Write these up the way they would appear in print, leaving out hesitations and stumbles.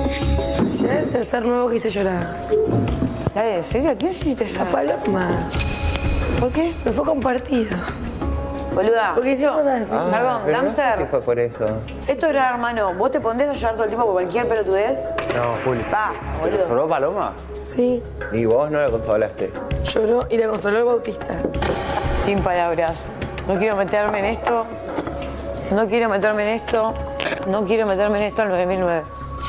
Ayer el tercer nuevo que hice llorar. ¿En serio? ¿A quién hiciste llorar? A Paloma. ¿Por qué? No fue compartido. Boluda. Porque hicimos así. Perdón, pero no sé Damser. si fue por eso. Esto era, hermano, ¿vos te pondés a llorar todo el tiempo por cualquier pelotudez? No, Juli. Va, boludo. ¿Lloró Paloma? Sí, Y vos no la consolaste. lloró y la consoló el Bautista. Sin palabras. No quiero meterme en esto. No quiero meterme en esto. No quiero meterme en esto al 9009.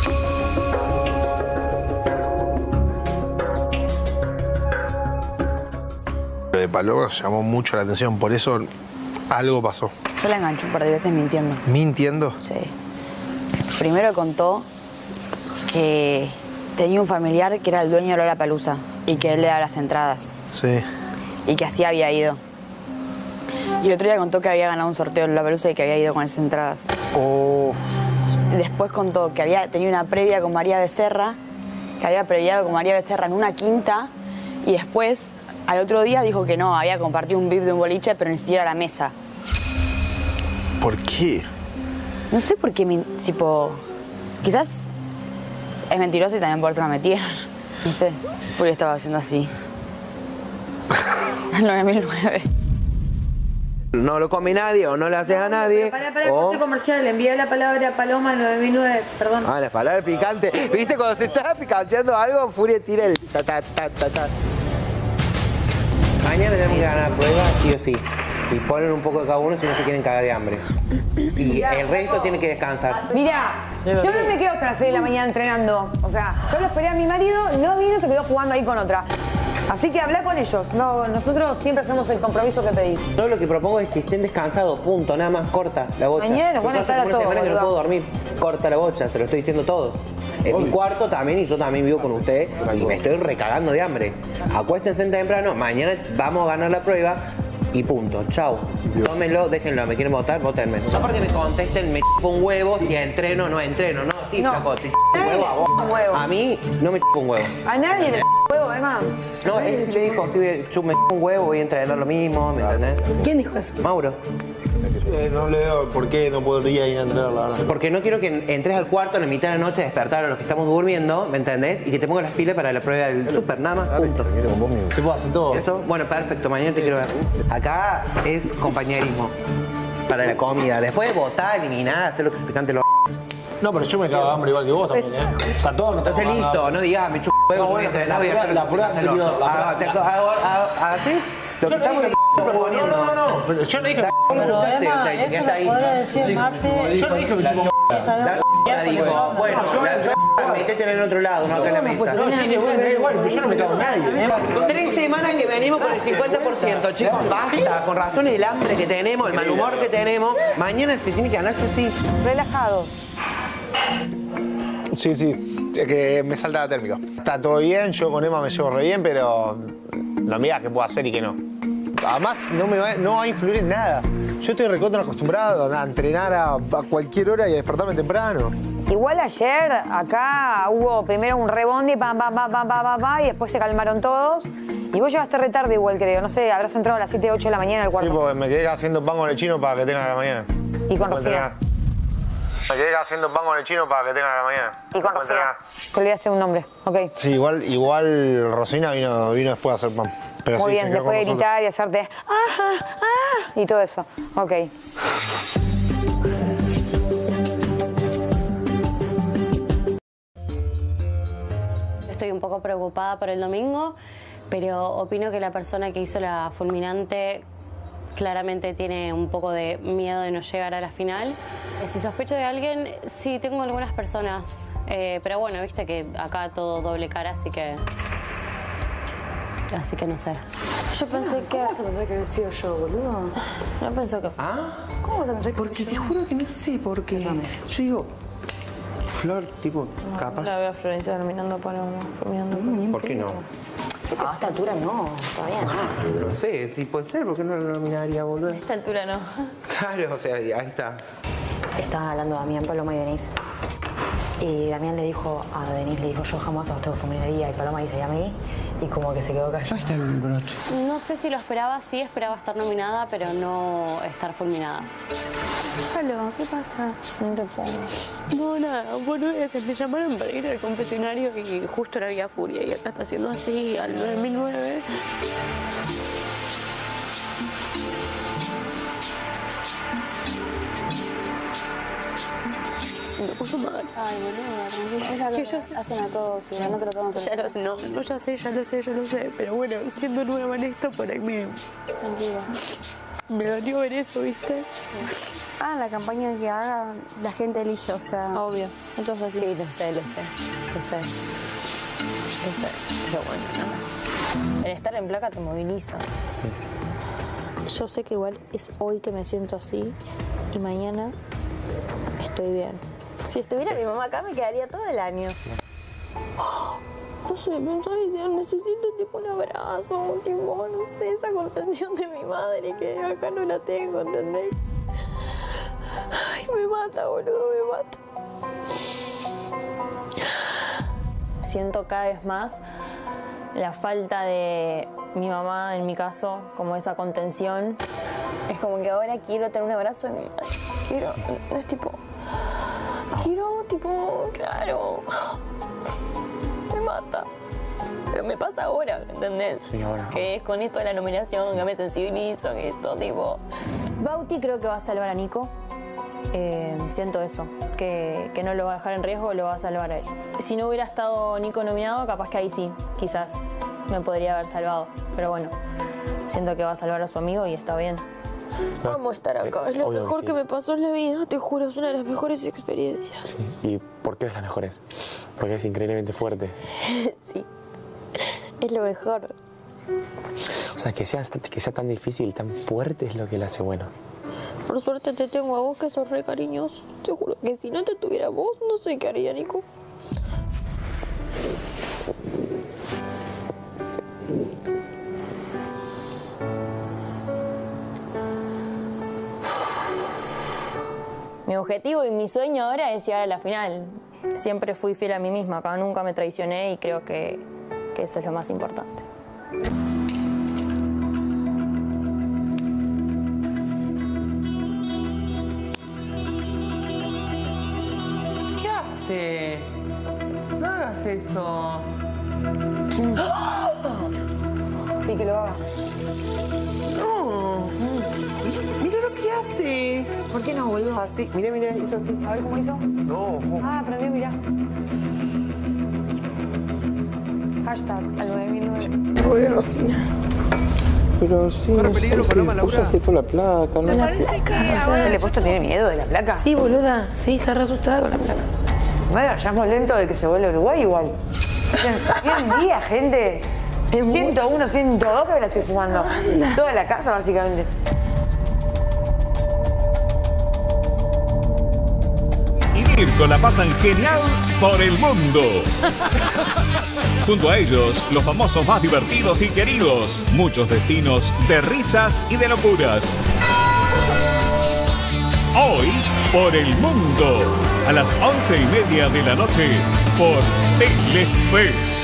Lo de Paloma llamó mucho la atención, por eso algo pasó. Yo la enganché un par de veces mintiendo. ¿Mintiendo? Sí. Primero contó que tenía un familiar que era el dueño de Lollapalooza y que él le daba las entradas Sí. y que así había ido. Y el otro día contó que había ganado un sorteo de Lollapalooza y que había ido con esas entradas. Oh. Después contó que había tenido una previa con María Becerra, que había previado con María Becerra en una quinta y después, al otro día, dijo que no, había compartido un VIP de un boliche, pero ni siquiera la mesa. ¿Por qué? No sé por qué, tipo, quizás es mentiroso y también por eso la metieron. No sé, Furia estaba haciendo así. En 9009. No lo come nadie o no le haces a nadie. Para o... corte comercial, le envié la palabra a Paloma al 9009, perdón. Ah, las palabras picantes. ¿Viste cuando se está picanteando algo? Furia tira el ta ta ta ta ta. Mañana tenemos que ganar pruebas sí o sí. Y ponen un poco de cada uno si no se quieren cagar de hambre. Y el resto tiene que descansar. Mirá, yo no me quedo hasta las 6 de la mañana entrenando. O sea, yo lo esperé a mi marido, no vino, se quedó jugando ahí con otra. Así que habla con ellos. No, nosotros siempre hacemos el compromiso que pedís. Yo lo que propongo es que estén descansados, punto, nada más, corta la bocha. Mañana nos van a Yo hace estar a como una todos, semana que no boludo. puedo dormir. Corta la bocha, se lo estoy diciendo todo. En mi cuarto también, y yo también vivo con usted, y me estoy recagando de hambre. Acuéstense temprano, mañana vamos a ganar la prueba, y punto. Chau. Tómenlo, déjenlo, me quieren votar, votenme. Ya porque me contesten, me chupo un huevo, si entreno, no entreno, no, sí, No. flaco, te chupo un Nadie huevo le a vos. chupa un huevo. A mí no me chupo un huevo. A nadie le huevo, Emma. No, él sí le dijo, sí, me chupo un huevo, voy a entrenar lo mismo, ¿me entendés? ¿Quién dijo eso? Mauro. No le veo por qué no podría ir a entrenar, la verdad. Porque no quiero que entres al cuarto en la mitad de la noche a despertar a los que estamos durmiendo, ¿me entendés? Y que te pongas las pilas para la prueba del súper, nada más, punto. Se puede hacer todo. Eso, bueno, perfecto, mañana te quiero ver. Acá es compañerismo para la comida. Después de votar, eliminar, hacer lo que se te cante los... No, pero yo me cago de hambre igual que vos también, ¿eh? O sea, todos nos Entonces cagamos de listo, hambre. no digas, me chupo huevo, No, yo voy a bueno, entrenar, voy a hacer la prueba anterior, ¿Haces lo que estamos proponiendo? No, pero yo no dije ¿Cómo escuchaste? O sea, ya está ahí. decir Marte. Yo no dije que me chupo La dijo, bueno, la metete en el otro lado, no acá en la mesa. No, chile, bueno, da igual, pero yo no me cago en nadie. Con 3 semanas que venimos por el 50%, chicos, basta. Con razón el hambre que tenemos, el mal humor que tenemos. Mañana se tiene que ganarse así. Relajados. Sí, sí, es que me salta la térmica. Está todo bien, yo con Emma me llevo re bien, pero no me digas qué puedo hacer y qué no. Además, no va a influir en nada. Yo estoy recontra acostumbrado a entrenar a cualquier hora y a despertarme temprano. Igual ayer acá hubo primero un rebondi, pam, pam, pam, pam, pam, pam, pam, y después se calmaron todos. Y vos llegaste re tarde igual, creo. No sé, habrás entrado a las 7, 8 de la mañana al Sí, cuarto. porque me quedé haciendo pan con el chino para que tenga a la mañana. Y con Puedo Rocío. entrenar. Me quedé haciendo pan con el chino para que tenga a la mañana. Y con Puedo Rocío. entrenar. Te olvidaste un nombre. Ok. Sí, igual Rosina vino después a hacer pan. Pero Muy sí, bien, se quedó después de con gritar y hacerte y todo eso. Ok. Estoy un poco preocupada por el domingo, pero opino que la persona que hizo la fulminante claramente tiene un poco de miedo de no llegar a la final. Si sospecho de alguien, sí, tengo algunas personas, pero bueno, viste que acá todo doble cara, así que no sé. Yo pensé que... ¿Cómo vas a pensar que había sido yo, boludo? No pensó que fue. ¿Cómo vas a pensar que Porque fui te yo? juro que no sé por qué. Yo digo, Flor, tipo, capaz. La veo a Florencia terminando para ¿Por qué no? A esta altura no, todavía no. No sé, si puede ser, ¿por qué no lo nominaría, boludo? A esta altura no. Claro, o sea, ahí está. Estaban hablando Damián, Paloma y Denise. Y Damián le dijo a Denise, le dijo, yo jamás a usted fulminaría. Y Paloma dice, ¿y a mí? y como que se quedó callada. Ahí está el broche. No sé si lo esperaba, sí esperaba estar nominada, pero no estar fulminada. Aló, ¿qué pasa? No te pongo. No, nada, boludeces. Me llamaron para ir al confesionario y justo no había furia. Y acá está haciendo así, al 9009. Me puso mal. Ay, boludo, tranquila. Que yo hacen a todos, igual no te lo tomo Ya lo sé, no, ya lo sé. Pero bueno, siendo nueva en esto, por ahí tranquila. me dolió ver eso, ¿viste? Ah, la campaña que haga, la gente elige, o sea... Obvio, eso fue así. Sí, lo sé. Pero bueno, nada más. El estar en placa te moviliza. Sí, sí. Yo sé que igual es hoy que me siento así y mañana estoy bien. Si estuviera mi mamá acá me quedaría todo el año. No sé, necesito tipo un abrazo, tipo, no sé, esa contención de mi madre que acá no la tengo, ¿entendés? Ay, me mata, boludo, me mata. Siento cada vez más la falta de mi mamá, en mi caso, como esa contención. Es como que ahora quiero tener un abrazo de mi madre. Es tipo... Quiero, tipo, claro... Me mata. Pero me pasa ahora, ¿entendés? Sí, ahora. Que es con esto de la nominación, que me sensibilizo, que esto, tipo... Bauti creo que va a salvar a Nico. Siento eso, que no lo va a dejar en riesgo, lo va a salvar a él. Si no hubiera estado Nico nominado, capaz que ahí sí, quizás me podría haber salvado. Pero bueno, siento que va a salvar a su amigo y está bien. Vamos a estar acá, es lo Obvio que mejor sí. que me pasó en la vida, te juro, es una de las mejores experiencias. Sí. ¿Y por qué es las mejores? Porque es increíblemente fuerte. Sí, es lo mejor. O sea, que sea tan difícil, tan fuerte es lo que le hace bueno. Por suerte te tengo a vos, que sos re cariñoso. Te juro que si no te tuviera vos, no sé qué haría, Nico. Mi objetivo y mi sueño ahora es llegar a la final. Siempre fui fiel a mí misma, acá nunca me traicioné y creo que eso es lo más importante. ¿Qué hace? No hagas eso. Sí, que lo haga. No. Mira lo que hace. ¿Por qué no, boludo? Así, mira, hizo así. A ver cómo hizo. No. Ah, aprendió, mirá. Hashtag al 9009. Pobre Rosina. Pero sí, Corre no peligro, sé, Paloma, si Laura. puso así por la placa, ¿no? ¿El puesto tiene miedo de la placa? Sí, boluda. Sí, está re asustada con la placa. Madre, vayamos lento de que se vuelve Uruguay igual. 100 días, gente. 101, 102 que me la estoy fumando. Toda la casa, básicamente. Y Mirko la pasan genial por el mundo. Junto a ellos, los famosos más divertidos y queridos. Muchos destinos de risas y de locuras. Hoy, por el mundo. A las 11:30 de la noche, por Telefe.